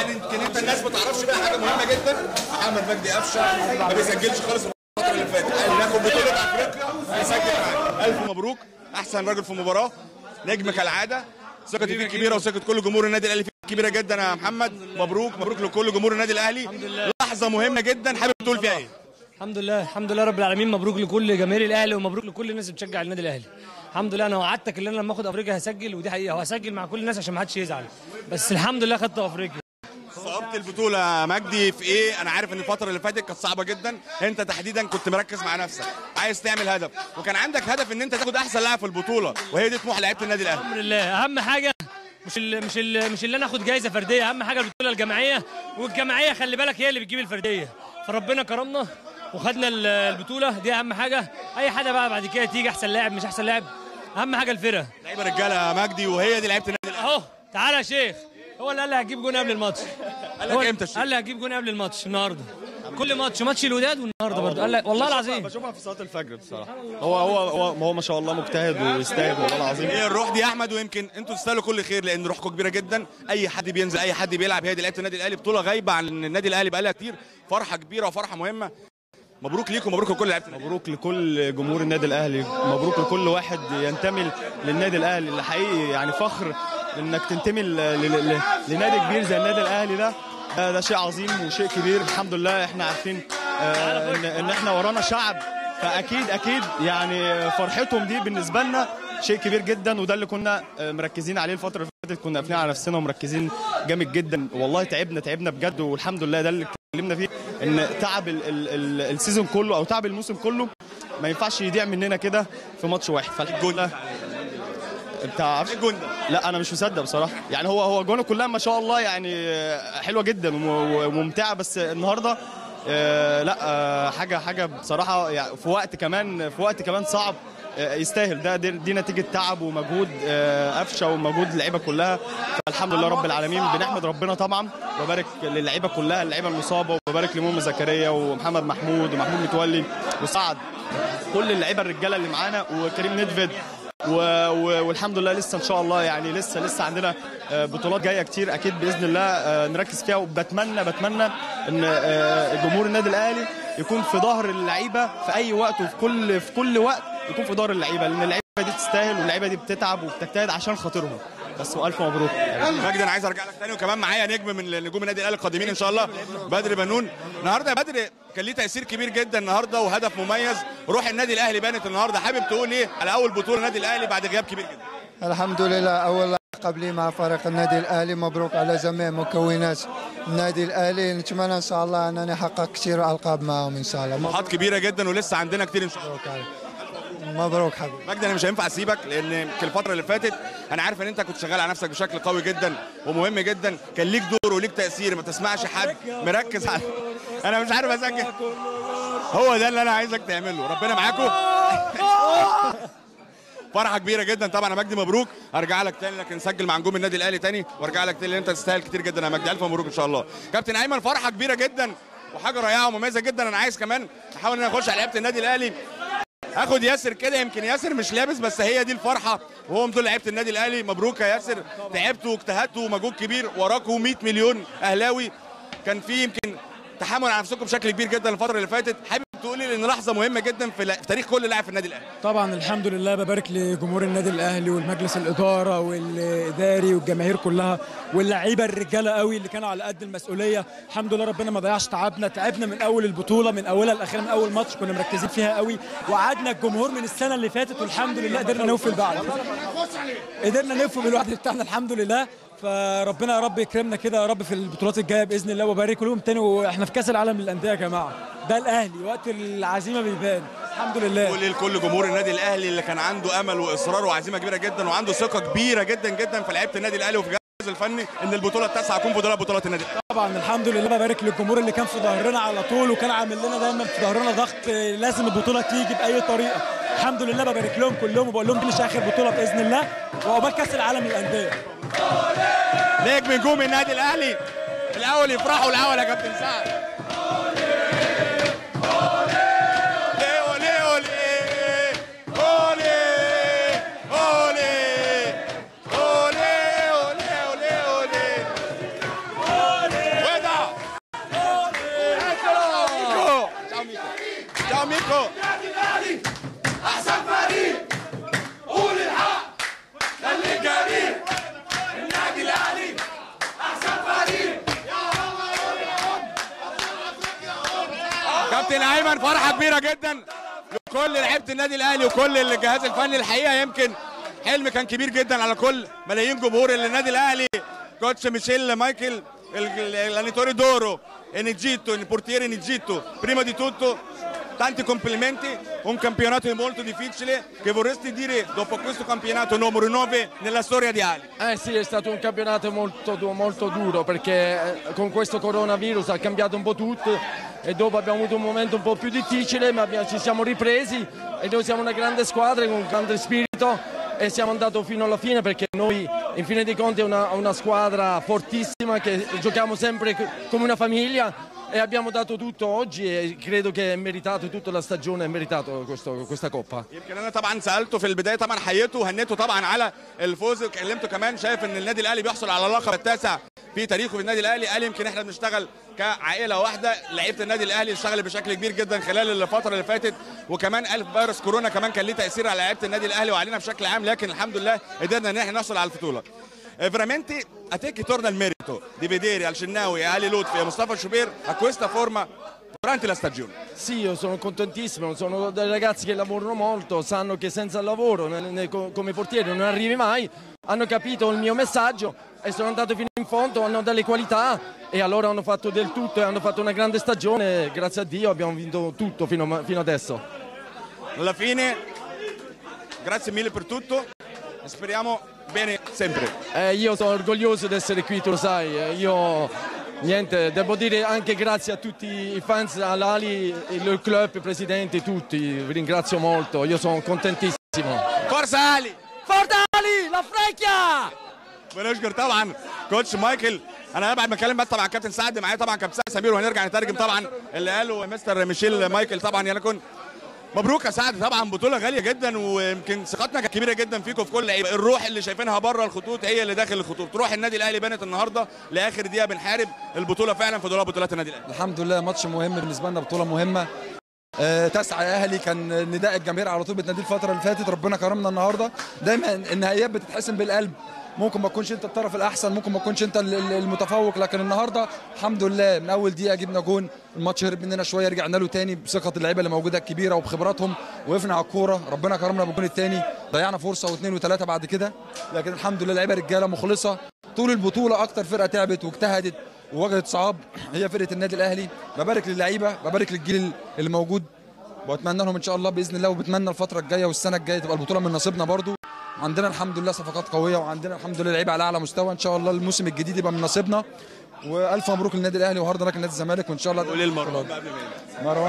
يمكن انت الناس ما تعرفش بقى حاجه مهمه جدا. محمد مجدي قفشه ما بيسجلش خالص الفتره اللي فاتت، قال ناخد بطوله افريقيا هيسجل معانا. الف مبروك، احسن راجل في المباراه، نجم كالعاده، ثقتي فيك كبيره وثقه كل جمهور النادي الاهلي فيك كبيره جدا يا محمد. مبروك مبروك لكل جمهور النادي الاهلي. لحظه مهمه جدا، حابب تقول فيها ايه؟ الحمد لله الحمد لله رب العالمين. مبروك لكل جماهير الاهلي ومبروك لكل الناس اللي بتشجع النادي الاهلي. الحمد لله، انا وعدتك ان انا لما اخد افريقيا هسجل، ودي حقيقه، وهسجل مع كل الناس عشان ما حدش يزعل، بس الحمد لله خدت افريقيا. صعوبة البطولة يا مجدي في ايه؟ انا عارف ان الفترة اللي فاتت كانت صعبة جدا، انت تحديدا كنت مركز مع نفسك، عايز تعمل هدف، وكان عندك هدف ان انت تاخد احسن لاعب في البطولة، وهي دي طموح لعيبة النادي الاهلي. الحمد لله، اهم حاجة مش اللي انا اخد جايزة فردية، اهم حاجة البطولة الجماعية، والجماعية خلي بالك هي اللي بتجيب الفردية، فربنا كرمنا وخدنا البطولة دي اهم حاجة. اي حاجة بقى بعد كده تيجي احسن لاعب مش احسن لاعب، اهم حاجة الفرقة. لعيبة رجالة يا مجدي، وهي دي لعيبة النادي الاهلي. اهو تعالى يا شيخ، هو اللي قال لي هتجيب جون قبل الماتش. قال لك امتى الشيخ؟ قال لي هتجيب جون قبل الماتش النهارده، كل ماتش الوداد والنهارده برضه قال لك والله العظيم بشوفها في صلاه الفجر بصراحه. هو ما شاء الله مجتهد ويستاهل والله العظيم. هي الروح دي يا احمد، ويمكن انتوا تستاهلوا كل خير لان روحكم كبيره جدا. اي حد بينزل اي حد بيلعب، هي دي لعيبه النادي الاهلي. بطوله غايبه عن النادي الاهلي بقالها كتير، فرحه كبيره وفرحه مهمه. مبروك ليكم، مبروك لكل لعيبه. مبروك لكل جمهور النادي الاهلي، مبروك لكل واحد ينتمي للنادي الاهلي. اللي حقيقي يعني فخر انك تنتمي لنادي كبير زي النادي الاهلي. ده شيء عظيم وشيء كبير. الحمد لله احنا عارفين ان احنا ورانا شعب، فاكيد يعني فرحتهم دي بالنسبه لنا شيء كبير جدا، وده اللي كنا مركزين عليه الفتره اللي فاتت. كنا قافلين على نفسنا ومركزين جامد جدا، والله تعبنا بجد، والحمد لله ده اللي اتكلمنا فيه، ان تعب السيزون كله او تعب الموسم كله ما ينفعش يضيع مننا كده في ماتش واحد. فالحمد لله. انت عارف الجون ده؟ لا انا مش مصدق بصراحه، يعني هو جونه كلها ما شاء الله يعني حلوه جدا وممتعه، بس النهارده لا حاجه بصراحه يعني في وقت كمان صعب يستاهل. دي نتيجه تعب ومجهود قفشه ومجهود اللعيبه كلها. فالحمد لله رب العالمين، بنحمد ربنا طبعا، وبارك للعيبه كلها، اللعيبه المصابه، وبارك لمؤمن زكريا ومحمد محمود ومحمود متولي وسعد، كل اللعيبه الرجاله اللي معانا، وكريم ندفد، والحمد لله لسه ان شاء الله يعني لسه عندنا بطولات جايه كتير اكيد باذن الله نركز فيها. وبتمنى ان جمهور النادي الاهلي يكون في ظهر اللعيبه في اي وقت وفي كل وقت يكون في ظهر اللعيبه، لان اللعيبه دي تستاهل واللعيبه دي بتتعب وبتجتهد عشان خاطرهم بس. والف مبروك مجدي. انا عايز ارجع لك تاني، وكمان معايا نجم من نجوم النادي الاهلي القادمين ان شاء الله، بدر بنون. النهارده يا بدر كان ليه تاثير كبير جدا النهارده وهدف مميز، روح النادي الاهلي بانت النهارده. حابب تقول ايه على اول بطوله النادي الاهلي بعد غياب كبير جدا؟ الحمد لله، اول لقب لي مع فريق النادي الاهلي، مبروك على جميع مكونات النادي الاهلي. نتمنى ان شاء الله انني احقق كثير القاب معهم ان شاء الله. طموحات كبيره جدا ولسه عندنا كتير ان شاء الله. مبروك حبيبي مجدي. انا مش هينفع اسيبك، لان في الفتره اللي فاتت انا عارف ان انت كنت شغال على نفسك بشكل قوي جدا ومهم جدا، كان ليك دور وليك تاثير، ما تسمعش حد مركز على انا مش عارف اسجل. هو ده اللي انا عايزك تعمله، ربنا معاكم. فرحه كبيره جدا طبعا يا مجدي، مبروك. هرجع لك تاني لكن نسجل مع نجوم النادي الاهلي تاني، وارجع لك تاني لان انت تستاهل كتير جدا يا مجدي. الف مبروك ان شاء الله. كابتن ايمن، فرحه كبيره جدا وحاجه رائعه ومميزه جدا. انا عايز كمان احاول ان انا اخش على لعيبه النادي الاهلي، اخد ياسر كده، يمكن ياسر مش لابس بس هي دي الفرحه، وهم دول لعيبه النادي الاهلي. مبروك يا ياسر، تعبتوا واجتهدتوا ومجهود كبير، وراكم 100 مليون اهلاوي. كان في يمكن تحمل على نفسكم بشكل كبير جدا الفتره اللي فاتت. حابب تقولي ان لحظه مهمه جدا في تاريخ كل لاعب في النادي الاهلي؟ طبعا الحمد لله، ببارك لجمهور النادي الاهلي والمجلس الاداره والاداري والجماهير كلها واللعيبه الرجاله قوي اللي كانوا على قد المسؤوليه. الحمد لله ربنا ما ضيعش تعبنا من اول البطوله، من اولها لاخرها، من اول ماتش كنا مركزين فيها قوي، وقعدنا الجمهور من السنه اللي فاتت، والحمد لله قدرنا نوفي الوعد، قدرنا نوفي بالوعد بتاعنا الحمد لله. فربنا يا رب يكرمنا كده يا رب في البطولات الجايه باذن الله، وبارك لهم تاني. واحنا في كاس العالم للانديه يا جماعه، ده الاهلي وقت العزيمه بيبان الحمد لله. قول لكل جمهور النادي الاهلي اللي كان عنده امل واصرار وعزيمه كبيره جدا وعنده ثقه كبيره جدا جدا في لعيبه النادي الاهلي وفي الجهاز الفني، ان البطوله التاسعه هتكون بطولات النادي الاهلي. طبعا الحمد لله، ببارك للجمهور اللي كان في ظهرنا على طول، وكان عامل لنا دايما في ظهرنا ضغط، لازم البطوله تيجي باي طريقه. الحمد لله ببارك لهم كلهم، وبقول لهم دي مش اخر بطوله باذن الله، وعقبال كاس العالم للانديه. نجم نجوم النادي الاهلي الاول يفرحوا الاول يا كابتن سعد. ليكو. احسن فريق، قول الحق خليك جريء، النادي الاهلي احسن فريق. كابتن ايمن فرحه كبيره جدا لكل لعيبه النادي الاهلي وكل الجهاز الفني. الحقيقه يمكن حلم كان كبير جدا على كل ملايين جمهور النادي الاهلي. كوتش ميشيل مايكل l'allenatore d'oro in Egitto, il portiere in Egitto, prima di tutto tanti complimenti, un campionato molto difficile. Che vorresti dire dopo questo campionato numero 9 nella storia di Ali? Sì, è stato un campionato molto duro perché con questo coronavirus ha cambiato un po' tutto e dopo abbiamo avuto un momento un po' più difficile, ma ci siamo ripresi e noi siamo una grande squadra con un grande spirito e siamo andati fino alla fine perché noi in fine dei conti è una squadra fortissima che giochiamo sempre come una famiglia e abbiamo dato tutto oggi e credo che è meritato tutta la stagione, è meritato questa coppa. يمكن انا طبعا سالته في البدايه، طبعا حييته وهنيته طبعا على الفوز، وكلمته كمان شايف ان النادي الاهلي بيحصل على اللقب التاسع في تاريخه في النادي الاهلي. قال يمكن احنا بنشتغل كعائله واحده، لعيبه النادي الاهلي اشتغلت بشكل كبير جدا خلال الفتره اللي فاتت، وكمان قال فيروس كورونا كمان كان ليه تاثير على لعيبه النادي الاهلي وعلينا بشكل عام، لكن الحمد لله قدرنا ان احنا نحصل على البطوله. Veramente a te che torna il merito di vedere Al Shennawi, Ali Lutfi e Mustafa Shubair a questa forma durante la stagione. Sì, io sono contentissimo, sono dei ragazzi che lavorano molto, sanno che senza il lavoro come portiere non arrivi mai, hanno capito il mio messaggio e sono andato fino in fondo, hanno delle qualità e allora hanno fatto del tutto e hanno fatto una grande stagione, grazie a Dio abbiamo vinto tutto fino adesso. Alla fine, grazie mille per tutto e speriamo bene sempre. Io sono orgoglioso di essere qui, tu lo sai, io niente, devo dire anche grazie a tutti i fans all'Ali, il club, i presidenti, tutti, vi ringrazio molto, io sono contentissimo. Forza Ali! Forza Ali, la frecchia! بنشكر طبعا كوتش مايكل. انا بعد ما اتكلم بس طبعا كابتن سعد معايا طبعا كابتن سمير، وهنرجع نترجم طبعا اللي قاله مستر ميشيل مايكل. طبعا يعني كنت مبروك يا سعد، طبعا بطوله غاليه جدا ويمكن ثقتنا كانت كبيره جدا فيكم في كل لعيبه. الروح اللي شايفينها بره الخطوط هي اللي داخل الخطوط. روح النادي الاهلي بانت النهارده لاخر دقيقه بنحارب البطوله فعلا في دولاب بطولات النادي الاهلي. الحمد لله ماتش مهم بالنسبه لنا، بطوله مهمه. تسعى يا اهلي كان نداء الجماهير على طول بتناديه الفتره اللي فاتت. ربنا كرمنا النهارده. دايما النهائيات بتتحسم بالقلب، ممكن ما تكونش انت الطرف الاحسن، ممكن ما تكونش انت المتفوق، لكن النهارده الحمد لله من اول دقيقه جبنا جون. الماتش هرب مننا شويه، رجعنا له تاني بثقه اللعيبه اللي موجوده الكبيره وبخبراتهم، وقفنا على الكوره. ربنا كرمنا بالجون الثاني، ضيعنا فرصه واثنين وثلاثه بعد كده، لكن الحمد لله لعيبه رجاله مخلصه طول البطوله. اكتر فرقه تعبت واجتهدت وواجهت صعاب هي فرقه النادي الاهلي. ببارك للعيبه، ببارك للجيل اللي موجود، واتمنى لهم ان شاء الله باذن الله، وبتمنى الفتره الجايه والسنه الجايه تبقى البطوله من نصيبنا برضو. عندنا الحمد لله صفقات قويه، وعندنا الحمد لله لعيبه على اعلى مستوى. ان شاء الله الموسم الجديد يبقى من نصيبنا، والف مبروك للنادي الاهلي وهارد لك نادي الزمالك، وان شاء الله قول للمروان مروان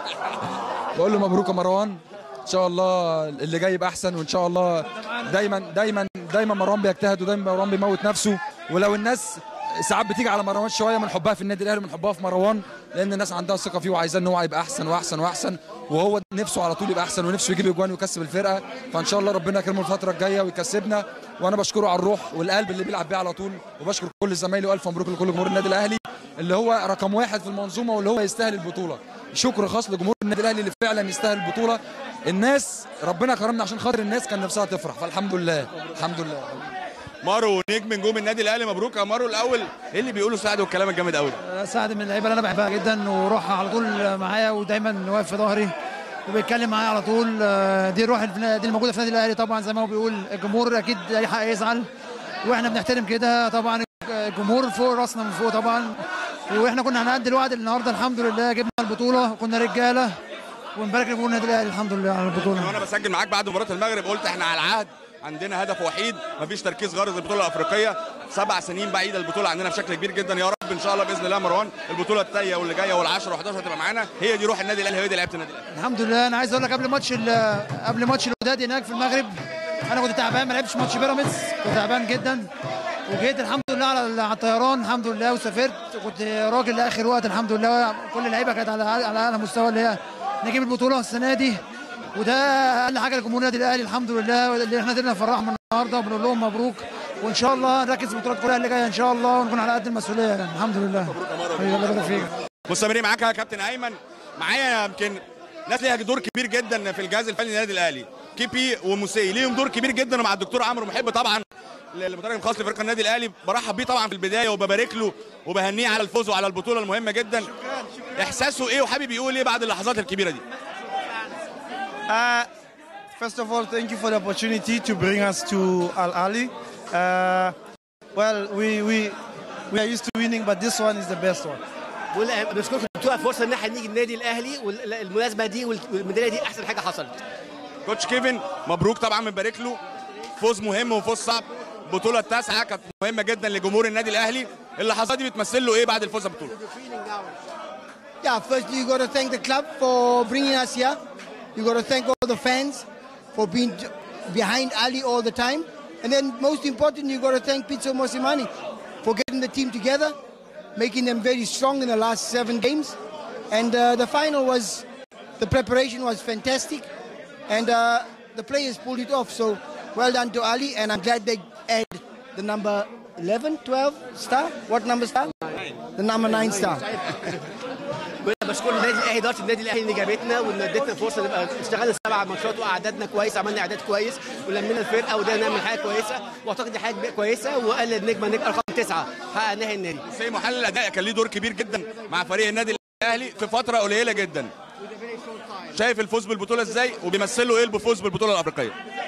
بقول له مبروك يا مروان، ان شاء الله اللي جاي يبقى احسن، وان شاء الله دايما مروان بيجتهد، ودايما مروان بيموت نفسه. ولو الناس ساعات بتيجي على مروان شويه من حبها في النادي الاهلي ومن حبها في مروان، لان الناس عندها ثقه فيه وعايزاه ان هو يبقى احسن واحسن واحسن، وهو نفسه على طول يبقى احسن ونفسه يجيب اجوان ويكسب الفرقه. فان شاء الله ربنا يكرمه الفتره الجايه ويكسبنا، وانا بشكره على الروح والقلب اللي بيلعب بيه على طول، وبشكر كل زمايلي، والف مبروك لكل جمهور النادي الاهلي اللي هو رقم واحد في المنظومه واللي هو يستاهل البطوله. شكر خاص لجمهور النادي الاهلي اللي فعلا يستاهل البطوله. الناس ربنا كرمنا عشان خاطر الناس كان نفسها تفرح، فالحمد لله الحمد لله. مارو نجم نجوم النادي الاهلي، مبروك يا مارو. الاول ايه اللي بيقوله سعد والكلام الجامد قوي ده؟ سعد من اللعيبه اللي انا بحبها جدا، وروحها على طول معايا ودايما واقف في ظهري وبيتكلم معايا على طول. دي الروح دي الموجوده في النادي الاهلي. طبعا زي ما هو بيقول الجمهور اكيد اي حق يزعل، واحنا بنحترم كده. طبعا الجمهور فوق راسنا من فوق طبعا، واحنا كنا هنأدي الوعد النهارده الحمد لله، جبنا البطوله كنا رجاله، ونبارك لجمهور النادي الاهلي الحمد لله على البطوله. وانا بسجل معاك بعد مباراه المغرب قلت احنا على العهد، عندنا هدف وحيد، مفيش تركيز غير البطوله الافريقيه. 7 سنين بعيده البطوله عندنا بشكل كبير جدا. يا رب ان شاء الله باذن الله مروان البطوله التانيه واللي جايه وال10 و11 هتبقى معانا. هي دي روح النادي الاهلي، هي دي لعيبه النادي الاهلي. الحمد لله. انا عايز اقول لك قبل ماتش الوداد هناك في المغرب انا كنت تعبان، ما لعبتش ماتش بيراميدز، كنت تعبان جدا، وجيت الحمد لله على الطيران الحمد لله وسافرت. كنت راجل لاخر وقت الحمد لله. كل اللعيبه كانت على اعلى مستوى اللي هي نجيب البطوله السنه دي، وده اقل حاجه لجمهور النادي الاهلي الحمد لله اللي احنا قدرنا نفرحهم النهارده، وبنقول لهم مبروك، وان شاء الله نركز في البطولات كلها اللي جايه ان شاء الله، ونكون على قد المسؤوليه الحمد لله. مبروك يا مروان. الله يبارك فيك. مستمرين معاك يا كابتن ايمن. معايا يمكن ناس ليها دور كبير جدا في الجهاز الفني للنادي الاهلي. كيبي وموسي ليهم دور كبير جدا، ومع الدكتور عمرو محب طبعا المدرب الخاص لفريق النادي الاهلي برحب بيه طبعا في البدايه وببارك له وبهنيه على الفوز وعلى البطوله المهمه جدا. احساسه ايه وحابب يقول ايه بعد اللحظات الكبيره دي؟ First of all, thank you for the opportunity to bring us to Al Ahly. Well, we are used to winning, but this one is the best one. بشكركم بتوع فرصه ان احنا نيجي النادي الاهلي، والمناسبه دي والميداليه دي احسن حاجه حصلت. كوتش كيفن مبروك طبعا، بنبارك له، فوز مهم وفوز صعب. البطوله التاسعه كانت مهمه جدا لجمهور النادي الاهلي. اللحظات دي بتمثل له ايه بعد الفوز بالبطوله؟ Yeah, firstly you got to thank the club for bringing us here. You got to thank all the fans for being behind Ali all the time. And then most important, you got to thank Pizzo Mosimani for getting the team together, making them very strong in the last 7 games. And the final was, the preparation was fantastic. And the players pulled it off. So well done to Ali. And I'm glad they add the number 11, 12 star. What number star? The number 9 star. بشكر النادي الاهلي، اداره النادي الاهلي اللي جابتنا وان ادتنا فرصه نبقى اشتغلنا 7 ماتشات واعدادنا كويس، عملنا اعداد كويس ولمينا الفرقه وده نعمل حاجه كويسه، واعتقد دي حاجه كويسه. وقال النجمه رقم 9 حققناها النادي. زي محلل الاداء كان ليه دور كبير جدا مع فريق النادي الاهلي في فتره قليله جدا. شايف الفوز بالبطوله ازاي وبيمثلوا ايه الفوز بالبطوله الافريقيه؟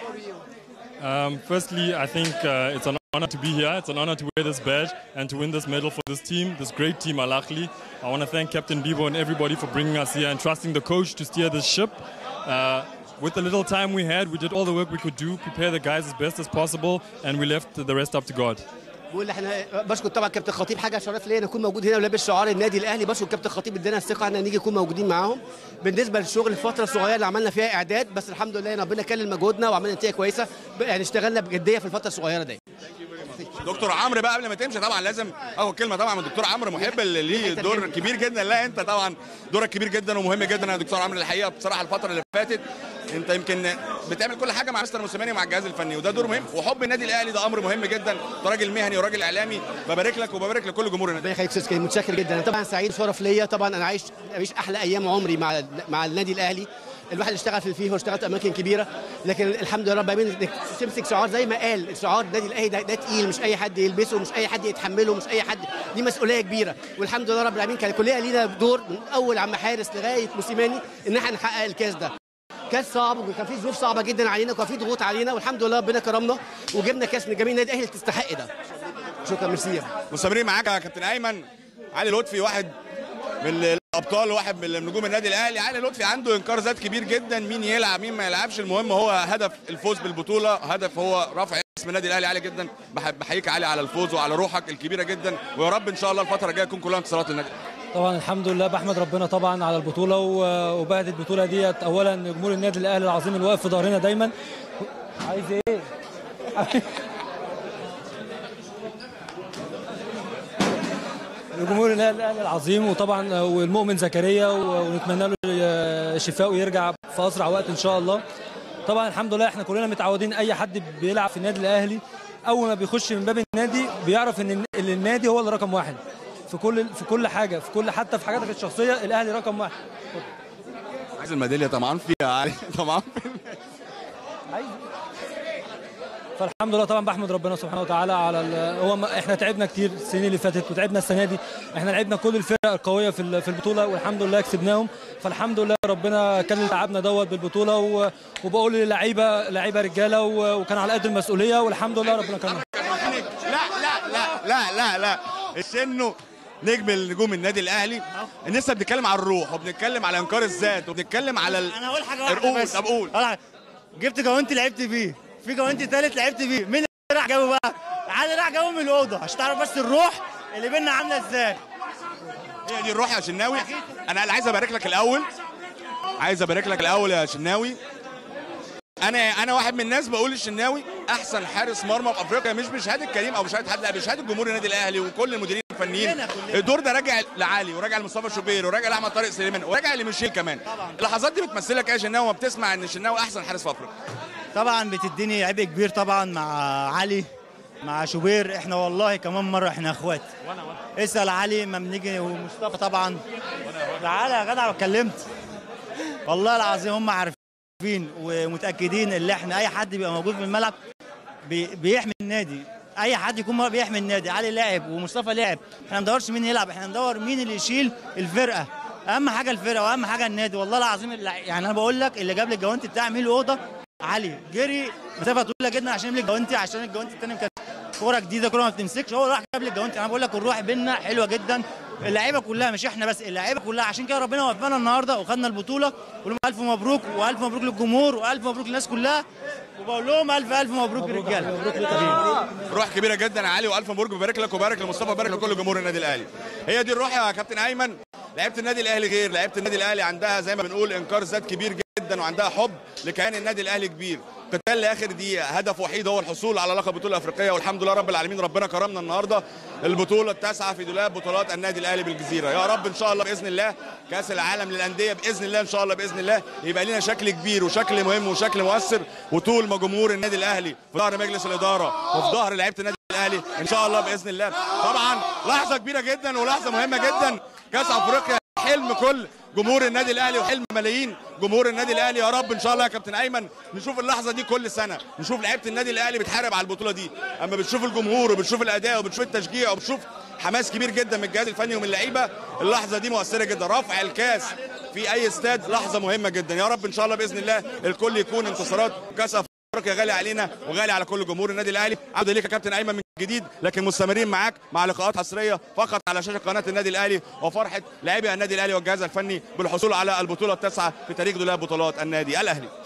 Firstly, I think it's an honor to be here. It's an honor to wear this badge and to win this medal for this team, this great team, Al Ahly. I want to thank Captain Bibo and everybody for bringing us here and trusting the coach to steer this ship. With the little time we had, we did all the work we could do, prepare the guys as best as possible, and we left the rest up to God. بقول احنا بشكر طبعا كابتن خطيب، حاجه شرف ليا ان اكون موجود هنا ولابس شعار النادي الاهلي. بشكر كابتن خطيب ادانا الثقه ان نيجي نكون موجودين معاهم. بالنسبه للشغل الفتره الصغيره اللي عملنا فيها اعداد، بس الحمد لله ربنا كلل مجهودنا وعملنا نتيجه كويسه، يعني اشتغلنا بجديه في الفتره الصغيره دي. دكتور عمرو بقى قبل ما تمشي طبعا لازم اخد كلمه طبعا من الدكتور عمرو محب اللي ليه دور كبير جدا. لا انت طبعا دورك كبير جدا ومهم جدا يا دكتور عمرو. الحقيقه بصراحه الفتره اللي فاتت انت يمكن بتعمل كل حاجه مع مستر موسيماني ومع الجهاز الفني، وده دور مهم. وحب النادي الاهلي ده امر مهم جدا. انت راجل مهني وراجل اعلامي، ببارك لك وببارك لكل جمهور النادي. ربنا يخليك استاذ كريم، متشكر جدا. انا طبعا سعيد، شرف ليا طبعا. انا عايش احلى ايام عمري مع النادي الاهلي. الواحد اشتغل في الفيفا واشتغلت في اماكن كبيره، لكن الحمد لله رب العالمين انك تمسك شعار زي ما قال شعار النادي الاهلي ده تقيل، مش اي حد يلبسه، مش اي حد يتحمله، مش اي حد، دي مسؤوليه كبيره. والحمد لله رب العالمين كان كلنا لينا دور من اول عم حارس لغايه موسيماني ان احنا نحقق الكاس ده. كاس صعب وكان في ظروف صعبه جدا علينا وكان في ضغوط علينا، والحمد لله ربنا كرمنا وجبنا كاس من جميع النادي الاهلي اللي تستحق ده. شكرا، ميرسي. مستمرين معاك يا كابتن ايمن. علي لطفي واحد من الابطال، واحد من نجوم النادي الاهلي. علي لطفي عنده انكار ذات كبير جدا، مين يلعب مين ما يلعبش، المهم هو هدف الفوز بالبطوله، هدف هو رفع اسم النادي الاهلي عالي جدا. بحييك علي على الفوز وعلى روحك الكبيره جدا، ويا رب ان شاء الله الفتره الجايه تكون كلها انتصارات للنادي. طبعا الحمد لله بحمد ربنا طبعا على البطوله، وبعد البطوله ديت اولا جمهور النادي الاهلي العظيم اللي واقف في ظهرنا دايما. عايز ايه؟ جمهور الاهلي العظيم، وطبعا والمؤمن زكريا، ونتمنى له الشفاء ويرجع في اسرع وقت ان شاء الله. طبعا الحمد لله احنا كلنا متعودين اي حد بيلعب في النادي الاهلي اول ما بيخش من باب النادي بيعرف ان النادي هو اللي رقم واحد في كل حاجه، حتى في حاجاتك الشخصيه الاهلي رقم واحد. عايز الميداليه طبعا فيها علي طبعا. فالحمد لله طبعا بحمد ربنا سبحانه وتعالى على احنا تعبنا كتير السنين اللي فاتت وتعبنا السنه دي. احنا لعبنا كل الفرق القويه في البطوله والحمد لله كسبناهم. فالحمد لله ربنا كان تعبنا دوت بالبطوله، وبقول للعيبه رجاله وكان على قد المسؤوليه والحمد لله ربنا كرمنا. لا الشنو نجم النجوم النادي الاهلي. لسه بنتكلم على الروح وبنتكلم على انكار الذات وبنتكلم على انا هقول حاجه واحده بس. طب قول. جبت جوانتي لعبت بيه، في جوانتي ثالث لعبت بيه، مين اللي راح جابه بقى؟ علي راح جابه من الاوضه عشان تعرف بس الروح اللي بينا عامله ازاي. هي دي الروح يا شناوي. انا عايز ابارك لك الاول، يا شناوي. انا واحد من الناس بقول الشناوي احسن حارس مرمى في افريقيا، مش بشهاده كريم او بشهاده حد، لا بشهاده جمهور النادي الاهلي وكل المديرين الفنيين. الدور ده راجع لعلي وراجع لمصطفى شوبير وراجع لاحمد طارق سليمان وراجع لميشيل كمان. اللحظات دي بتمثلك ايه يا شناوي وبتسمع ان الشناوي احسن حارس في افريقيا؟ طبعا بتديني عبء كبير طبعا مع علي مع شوبير. احنا والله كمان مره احنا اخوات. اسال علي ما بنيجي، ومصطفى طبعا. تعالى يا جدع اتكلمت. والله العظيم هم عارفين ومتاكدين ان احنا اي حد بيبقى موجود في الملعب بيحمي النادي. اي حد يكون بيحمي النادي. علي لاعب ومصطفى لاعب، احنا ما بندورش مين يلعب، احنا بندور مين اللي يشيل الفرقه. اهم حاجه الفرقه واهم حاجه النادي. والله العظيم يعني انا بقول لك اللي جاب لي الجوانتي بتاع مين الاوضه علي جري مسافه طويله جدا عشان يجيب لي الجوانتي، عشان الجوانتي الثاني كانت كوره جديده، كوره ما بتمسكش، هو راح جاب لي الجوانتي. انا بقول لك الروح بينا حلوه جدا، اللعيبه كلها مش احنا بس، اللعيبه كلها. عشان كده ربنا وفقنا النهارده وخدنا البطوله. بقول لهم الف مبروك والف مبروك للجمهور والف مبروك للناس كلها، وبقول لهم الف مبروك للرجاله. روح كبيره جدا يا علي والف مبروك. ببارك لك وبارك لمصطفى وبارك لكل جمهور النادي الاهلي. هي دي الروح يا كابتن ايمن. لعيبه النادي الاهلي غير لعيبه النادي الاهلي، عندها زي ما بنقول انكار ذات كبير جدا وعندها حب لكيان النادي الاهلي كبير. قتال لاخر دقيقه، هدف وحيد هو الحصول على لقب بطوله افريقيه، والحمد لله رب العالمين ربنا كرمنا النهارده البطوله التاسعه في دولاب بطولات النادي الاهلي بالجزيره. يا رب ان شاء الله باذن الله كاس العالم للانديه باذن الله ان شاء الله باذن الله يبقى لنا شكل كبير وشكل مهم وشكل مؤثر، وطول ما جمهور النادي الاهلي في ظهر مجلس الاداره وفي ظهر لعيبه النادي الاهلي ان شاء الله باذن الله. طبعا لحظه كبيره جدا ولحظه مهمه جدا، كاس افريقيا حلم كل جمهور النادي الاهلي وحلم ملايين جمهور النادي الاهلي. يا رب ان شاء الله يا كابتن ايمن نشوف اللحظه دي كل سنه، نشوف لعيبه النادي الاهلي بتحارب على البطوله دي. اما بتشوف الجمهور وبتشوف الاداء وبتشوف التشجيع وبتشوف حماس كبير جدا من الجهاز الفني ومن اللعيبه، اللحظه دي مؤثره جدا. رفع الكاس في اي استاد لحظه مهمه جدا. يا رب ان شاء الله باذن الله الكل يكون انتصارات. كاس افريقيا غالي علينا وغالي على كل جمهور النادي الاهلي. عوده ليك يا كابتن ايمن من جديد، لكن مستمرين معاك مع لقاءات حصريه فقط على شاشه قناه النادي الاهلي، وفرحه لاعبي النادي الاهلي والجهاز الفني بالحصول على البطوله التاسعه في تاريخ دولاب بطولات النادي الاهلي.